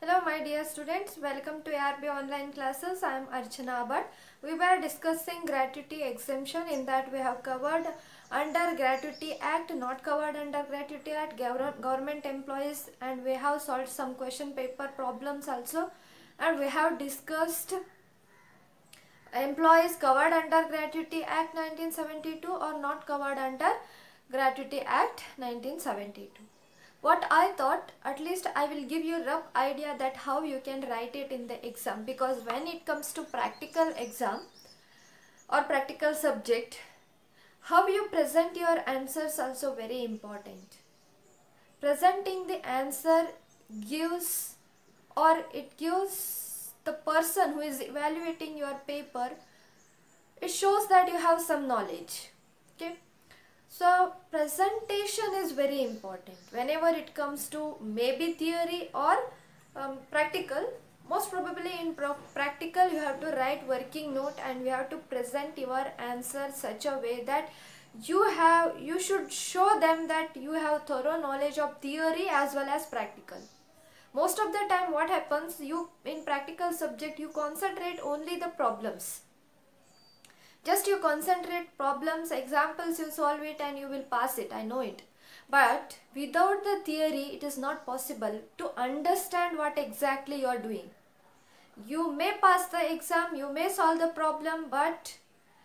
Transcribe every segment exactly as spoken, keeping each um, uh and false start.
Hello my dear students, welcome to A R B online classes. I am Archana Abad. We were discussing gratuity exemption. In that we have covered under Gratuity Act, not covered under Gratuity Act, government employees, and we have solved some question paper problems also, and we have discussed employees covered under Gratuity Act nineteen seventy-two or not covered under Gratuity Act nineteen seventy-two. What I thought, at least I will give you a rough idea that how you can write it in the exam, because when it comes to practical exam or practical subject, how you present your answers also very important. Presenting the answer gives or it gives the person who is evaluating your paper, it shows that you have some knowledge. Okay. So presentation is very important whenever it comes to maybe theory or um, practical. Most probably in practical you have to write working note and you have to present your answer such a way that you have you should show them that you have thorough knowledge of theory as well as practical. Most of the time what happens, you in practical subject you concentrate only the problems. Just you concentrate problems, examples, you solve it and you will pass it, I know it. But without the theory, it is not possible to understand what exactly you are doing. You may pass the exam, you may solve the problem, but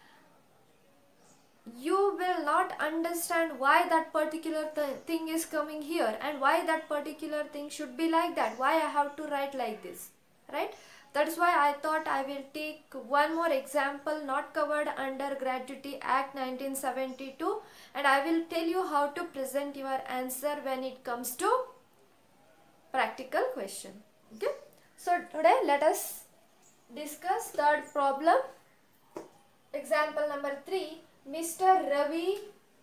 you will not understand why that particular th thing is coming here and why that particular thing should be like that, why I have to write like this, right? That is why I thought I will take one more example not covered under Gratuity Act nineteen seventy-two, and I will tell you how to present your answer when it comes to practical question. Okay. So today let us discuss third problem. Example number three. Mister Ravi,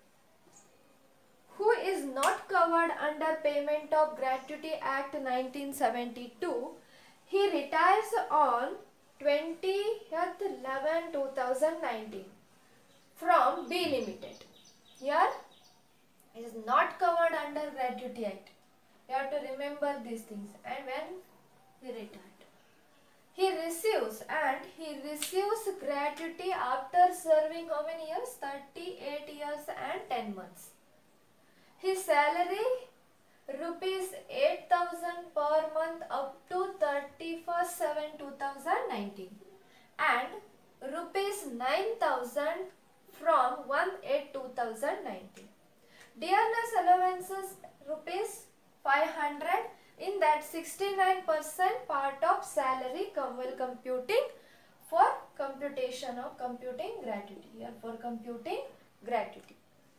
who is not covered under Payment of Gratuity Act nineteen seventy-two, he retires on twentieth eleven two thousand nineteen from B Limited. Here it is not covered under Gratuity Act. You have to remember these things. And when he retired, he receives and he receives gratuity after serving how many years? thirty-eight years and ten months. His salary rupees eight thousand per month up to thirty-first seven two thousand nineteen and rupees nine thousand from one eight two thousand nineteen. Dearness allowances rupees five hundred, in that sixty-nine percent part of salary come will computing for computation of computing gratuity. Here for computing gratuity.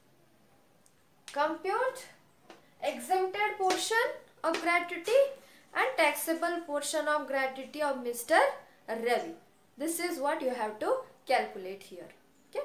Compute exempted portion of gratuity and taxable portion of gratuity of Mister Ravi. This is what you have to calculate here. Okay.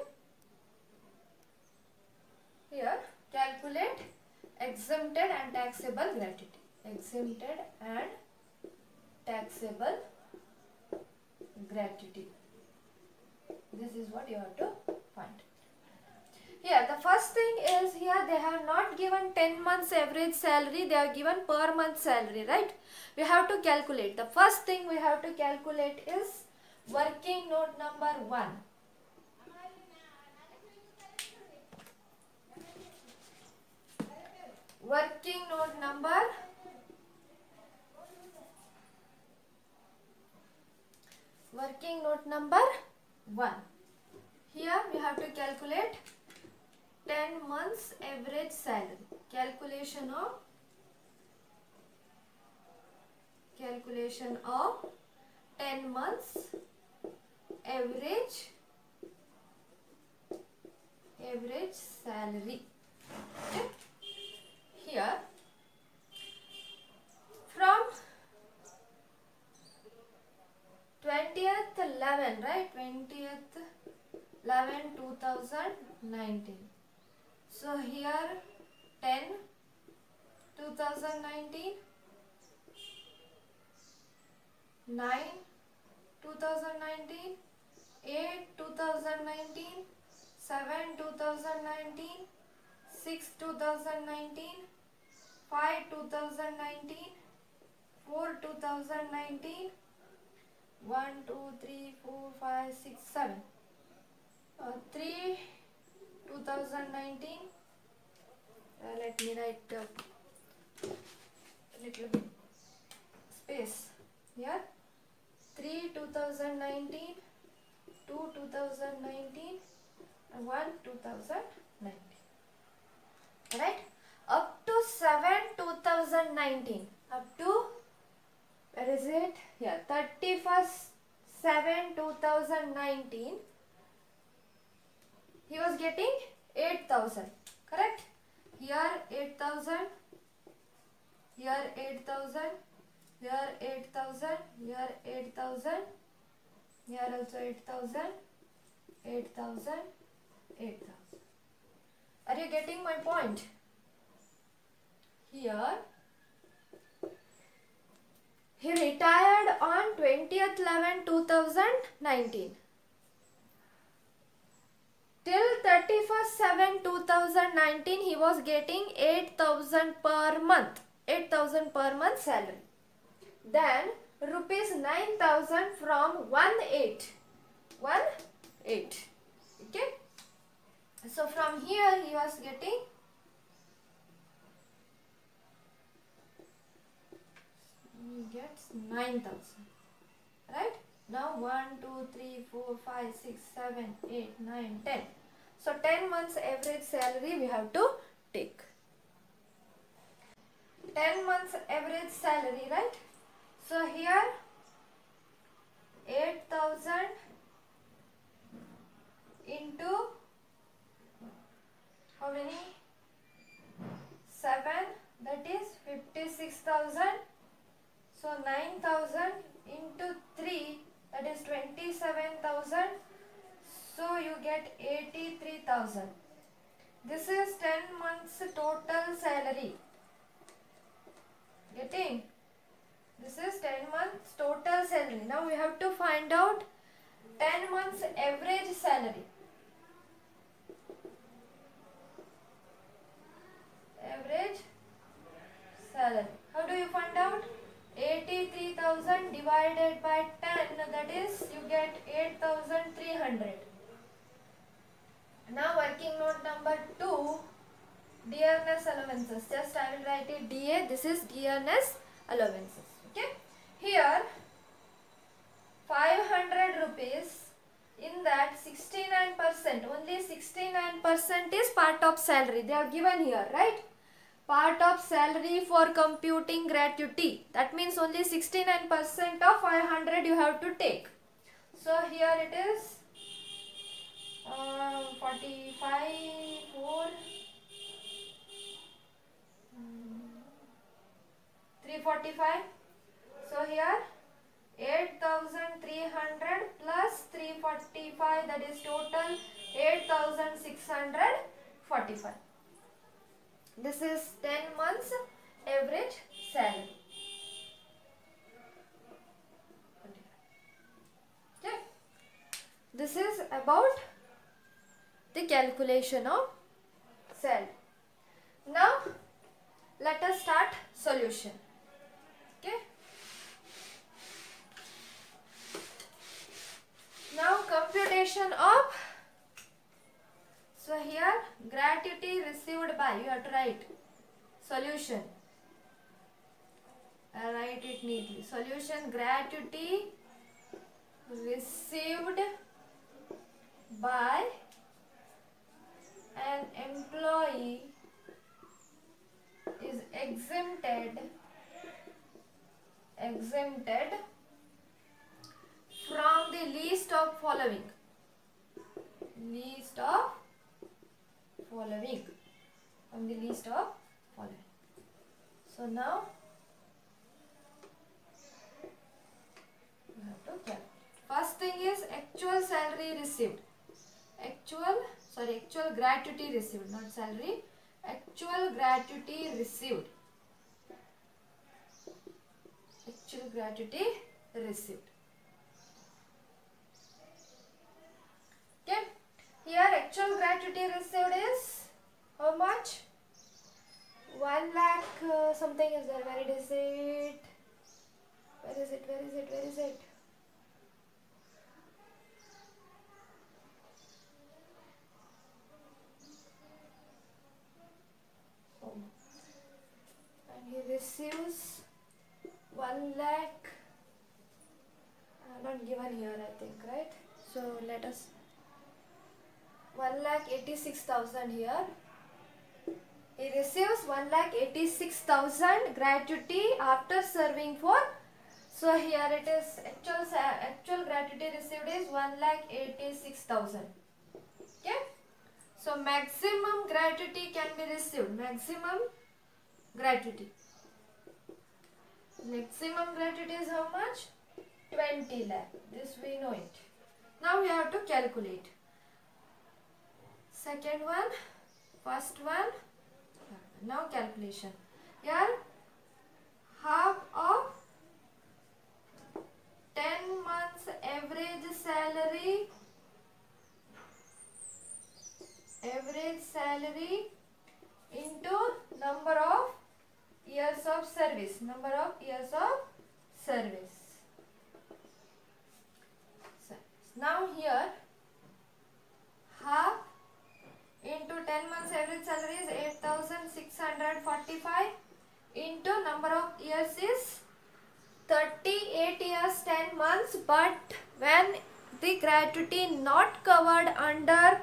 Here calculate exempted and taxable gratuity. Exempted and taxable gratuity. This is what you have to find. Here the first thing is, here they have not given ten months average salary, they have given per month salary, right? We have to calculate. The first thing we have to calculate is working note number one. Working note number Working note number one. Here we have to calculate ten months average salary. Calculation of calculation of ten months average average salary. Okay. Here from twentieth eleven, right? twentieth eleven two thousand nineteen. So here ten two thousand nineteen, nine two thousand nineteen, eight two thousand nineteen, seven two thousand nineteen, six two thousand nineteen, five two thousand nineteen, four two thousand nineteen, one two three four five six seven, uh, three two thousand nineteen, uh, let me write a uh, little bit space here, three two thousand nineteen, two two thousand nineteen, and one two thousand nineteen, right? Up to seven two thousand nineteen, up to, where is it? Here, thirty-first seven two thousand nineteen, he was getting eight thousand, correct? Here eight thousand, here eight thousand, here eight thousand, here eight thousand, here also eight thousand, eight thousand, eight thousand. Are you getting my point? Here, he retired on twentieth eleven two thousand nineteen. Till thirty-first seven two thousand nineteen, he was getting eight thousand per month, eight thousand per month salary. Then rupees nine thousand from one eight, one eight, okay? So from here he was getting he gets nine thousand, right? Now one, two, three, four, five, six, seven, eight, nine, ten. So ten months average salary we have to take. ten months average salary, right? So here eight thousand into how many? seven, that is fifty-six thousand. So nine thousand into three, that is twenty-seven thousand. So you get eighty-three thousand. This is ten months total salary. Getting? This is ten months total salary. Now we have to find out ten months average salary. Average salary. How do you find out? eighty-three thousand divided by ten, that is you get eight thousand three hundred. Now working note number two, dearness allowances. Just I will write it D A. This is dearness allowances. Okay. Here five hundred rupees, in that sixty-nine percent, only sixty-nine percent is part of salary. They are given here, right? Part of salary for computing gratuity. That means only sixty-nine percent of five hundred you have to take. So here it is uh, forty-five, four, three forty-five. So here eight thousand three hundred plus three forty-five, that is total eight thousand six hundred forty-five. This is ten months average salary. Okay. This is about the calculation of salary. Now let us start solution. Okay. Now computation of, so here gratuity received by, you have to write solution. I write it neatly. Solution, gratuity received by an employee is exempted exempted from the list of following. List of following. From the list of following. So now you have to calculate. First thing is actual salary received. Actual, sorry, actual gratuity received, not salary. Actual gratuity received. Actual gratuity received. Okay. Here actual gratuity received is how much? One lakh uh, something is there. Where it is it? one lakh, uh, not given here I think, right? So let us, one lakh eighty-six thousand here. He receives one lakh eighty-six thousand gratuity after serving for, so here it is actual actual gratuity received is one lakh eighty-six thousand. Okay, so maximum gratuity can be received, maximum gratuity maximum gratuity is how much? twenty lakh. This we know it. Now we have to calculate second one, first one. Now calculation. Here half of ten months average salary, average salary into number of years of service, number of years of service. So, now here half into ten months average salary is eight thousand six hundred forty-five into number of years is thirty-eight years ten months, but when the gratuity not covered under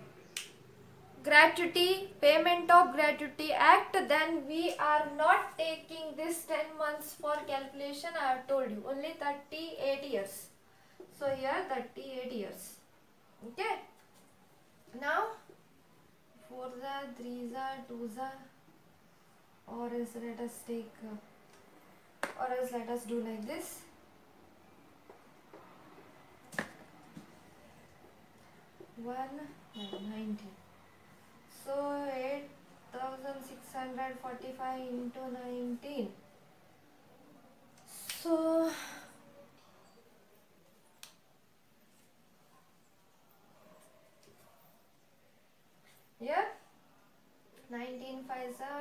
gratuity, payment of gratuity act, then we are not taking this ten months for calculation. I have told you only thirty-eight years. So here thirty-eight years. Okay. Now four za, three za, two za, or else let us take, uh, or else let us do like this. one, nineteen. So eight thousand six hundred forty-five into nineteen. So yeah, nineteen five are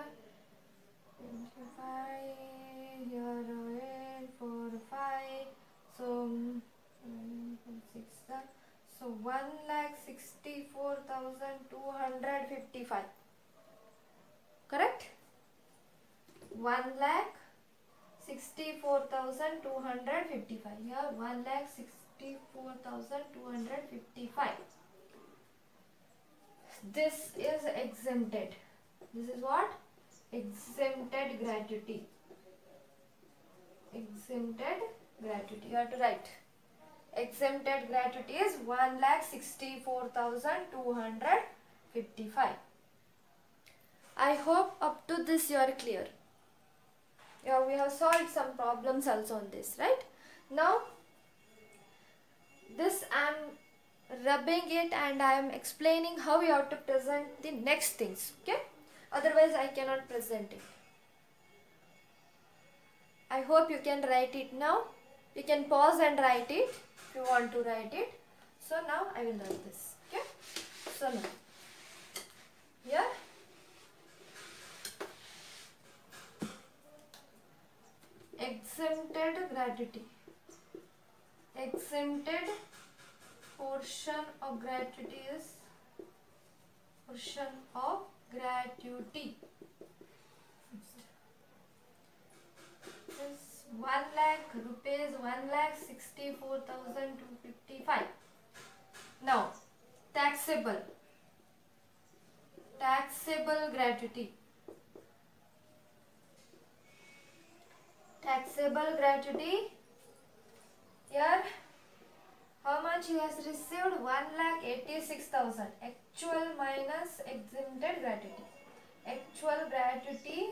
twenty-five, here eight, four, five, so um, six, so one lakh sixty-four thousand two hundred fifty-five. Correct? one lakh sixty-four thousand two hundred fifty-five. Here one lakh sixty-four thousand two hundred fifty-five. This is exempted. This is what? Exempted gratuity. Exempted gratuity. You have to write. Exempted gratuity is one lakh sixty-four thousand two hundred fifty-five. I hope up to this you are clear. Yeah, we have solved some problems also on this, right? Now, this I am rubbing it and I am explaining how you have to present the next things, okay? Otherwise I cannot present it. I hope you can write it now. You can pause and write it if you want to write it. So now I will write this, okay? So now, here exempted gratuity. Exempted portion of gratuity is portion of gratuity. Is one lakh rupees, one lakh sixty-four thousand two fifty-five. Now, taxable. Taxable gratuity. Taxable gratuity. Here, how much he has received? one lakh eighty-six thousand. Actual minus exempted gratuity. Actual gratuity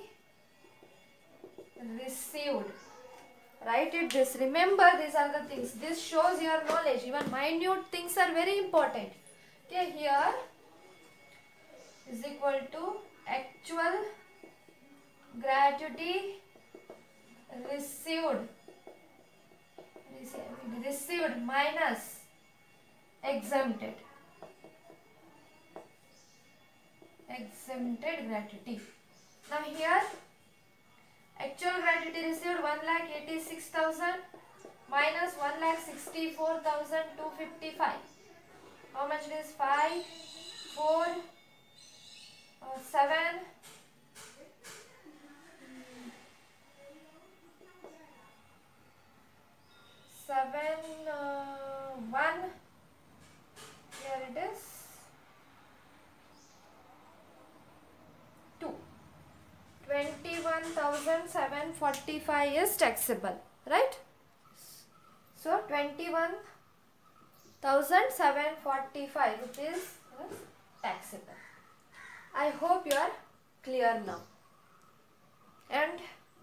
received. Write it this. Remember, these are the things. This shows your knowledge. Even minute things are very important. Okay, here is equal to actual gratuity received. Received minus exempted. Exempted gratuity. Now here, actual gratuity received one lakh eighty-six thousand minus one lakh sixty-four thousand two hundred fifty-five. How much it is? five, four, uh, seven, one, here it is two. twenty-one thousand seven hundred forty-five is taxable, right? So twenty-one thousand seven hundred forty-five rupees is taxable. I hope you are clear now. And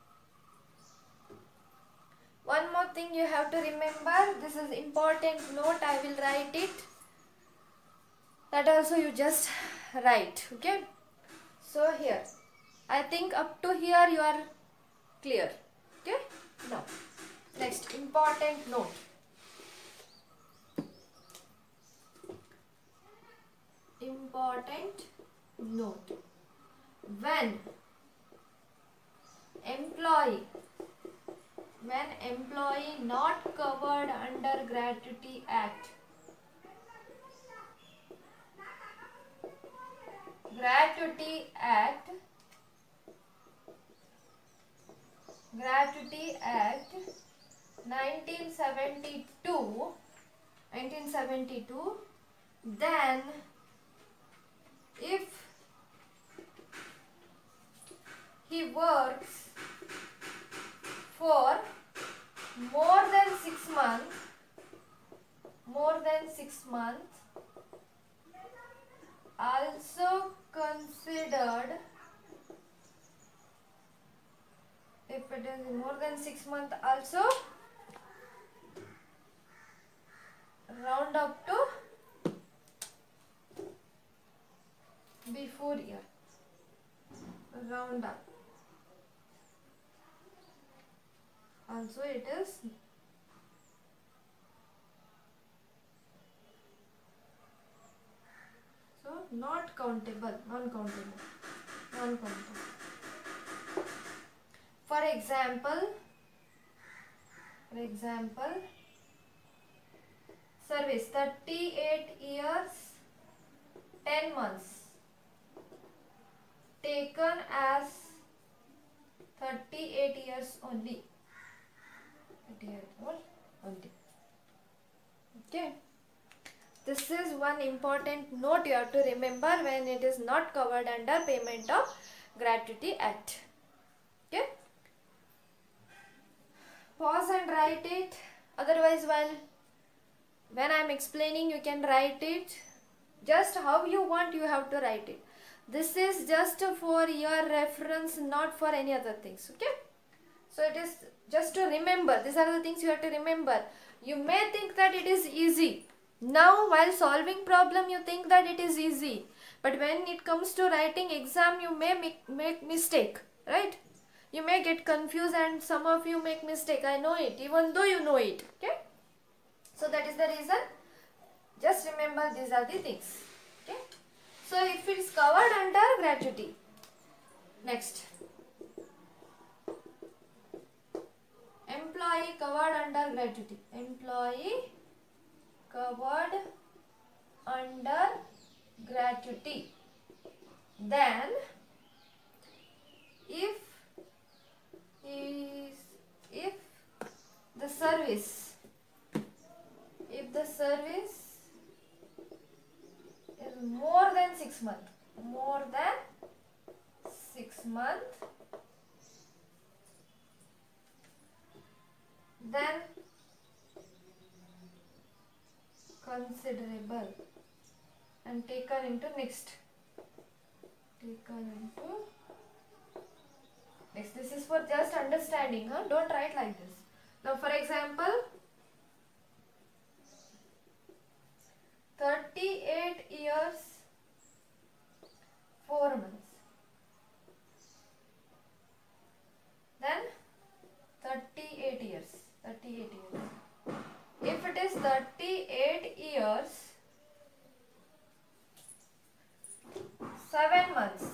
one more thing you have to remember, this is important note, I will write it. That also you just write, okay? So here, I think up to here you are clear, okay? Now, next important note. Important note. When employee when employee not covered under Gratuity Act, Gratuity Act, Gratuity Act nineteen seventy-two, nineteen seventy-two, then if he works for more than six months, more than six months, also considered, if it is more than six months, also round up to before year, round up. Also it is so not countable, non-countable, non-countable. For example, for example, service thirty-eight years, ten months, taken as thirty-eight years only. Only. Okay. This is one important note you have to remember when it is not covered under Payment of Gratuity Act. Okay. Pause and write it. Otherwise, while when I am explaining, you can write it. Just how you want, you have to write it. This is just for your reference, not for any other things. Okay. So it is just to remember. These are the things you have to remember. You may think that it is easy. Now while solving problem you think that it is easy. But when it comes to writing exam you may make, make mistake. Right? You may get confused and some of you make mistake. I know it. Even though you know it. Okay? So that is the reason. Just remember these are the things. Okay? So if it is covered under gratuity. Next. Employee covered under gratuity. Employee covered under gratuity. Then, if is if the service, if the service is more than six months, more than six months. Then considerable and taken into next. Taken into next. This is for just understanding. Huh? Don't write like this. Now, for example, thirty-eight years, four months. Then thirty-eight years. thirty-eight years. If it is thirty-eight years, seven months,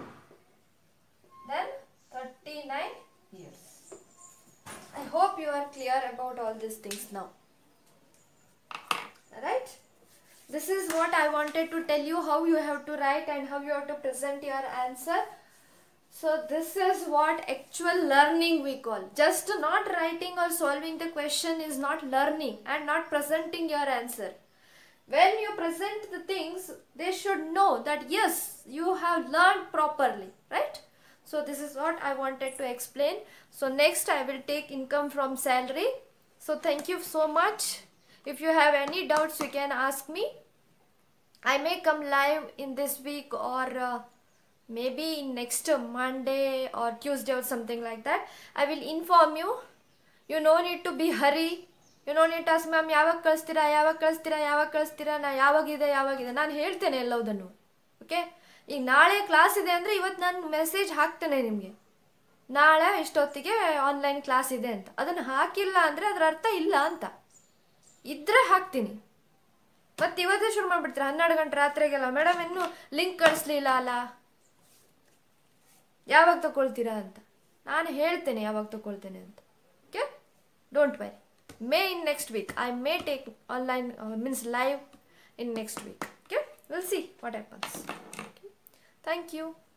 then thirty-nine years. I hope you are clear about all these things now. Alright? This is what I wanted to tell you, how you have to write and how you have to present your answer So this is what actual learning we call. Just not writing or solving the question is not learning and not presenting your answer. When you present the things, they should know that yes, you have learned properly, right? So this is what I wanted to explain. So next I will take income from salary. So thank you so much. If you have any doubts, you can ask me. I may come live in this week or uh, maybe next Monday or Tuesday or something like that. I will inform you. You no need to be hurry. You no need to ask ma'am ಯಾವಾಗ ಕಳಿಸ್ತೀರಾ ಯಾವಾಗ ಕಳಿಸ್ತೀರಾ ಯಾವಾಗ ಕಳಿಸ್ತೀರಾ ನಾ ಯಾವಾಗಿದೆ ಯಾವಾಗಿದೆ ನಾನು ಹೇಳ್ತೇನೆ ಎಲ್ಲವುದನ್ನು. Okay, ಈಗ ನಾಳೆ ಕ್ಲಾಸ್ ಇದೆ ಅಂದರೆ ಇವತ್ತು ನಾನು ಮೆಸೇಜ್ ಹಾಕ್ತೇನೆ ನಿಮಗೆ, ನಾಳೆ ಇಷ್ಟೊತ್ತಿಗೆ ಆನ್ಲೈನ್ ಕ್ಲಾಸ್ ಇದೆ ಅಂತ. ಅದನ್ನು ಹಾಕಿಲ್ಲ ಅಂದರೆ ಅದರ ಅರ್ಥ ಇಲ್ಲ ಅಂತ. ಇದ್ರೆ ಹಾಕ್ತೀನಿ. ಮತ್ತು ಇವತ್ತೇ ಶುರು ಮಾಡಿಬಿಡ್ತೀರಾ ಹನ್ನೆರಡು ಗಂಟೆ ರಾತ್ರಿಗೆಲ್ಲ, ಮೇಡಮ್ ಇನ್ನೂ ಲಿಂಕ್ ಕಳಿಸ್ಲಿಲ್ಲ ಅಲ್ಲ, ಯಾವಾಗ ತಗೊಳ್ತೀರಾ ಅಂತ. ನಾನು ಹೇಳ್ತೇನೆ ಯಾವಾಗ ತಗೊಳ್ತೇನೆ ಅಂತ. Okay, don't worry. May in next week. I may take online, uh, means live in next week. Okay, we'll see what happens. Okay. Thank you.